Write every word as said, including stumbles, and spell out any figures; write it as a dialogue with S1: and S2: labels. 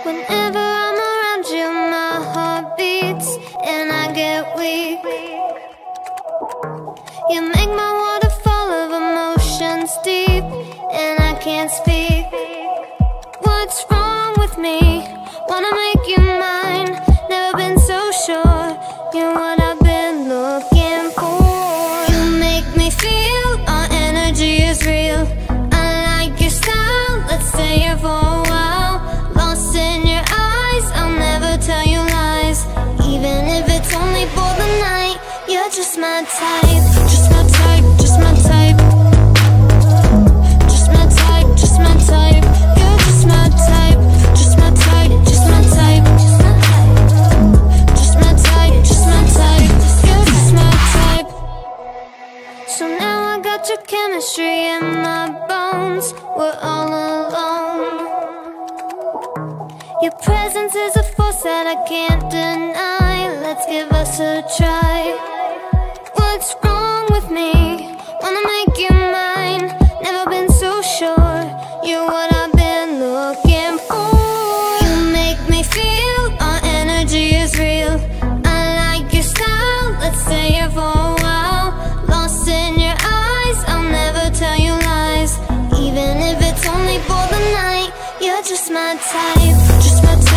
S1: Whenever I'm around you, my heart beats and I get weak. You make my waterfall of emotions deep, and I can't speak. What's wrong with me? Wanna make you mine. Never been so sure. You're what I've been looking for. You make me feel our energy is real. I like your style, let's stay here for a while. Lost in your eyes, I'll never tell you lies. Even if it's only for the night, you're just my type. Just my type, just my type. Just my type, just my type. You're just my type. Just my type, just my type. Just my type, just my type. You're just my type. So now I got your chemistry in my bones. We're all alone. Your presence is a force that I can't deny. Let's give us a try. What's wrong with me? Wanna make you mine. Never been so sure. You're what I've been looking for. You make me feel our energy is real. I like your style, let's stay here for a while. Lost in your eyes, I'll never tell you lies. Even if it's only for the night, you're just my type. Just my type.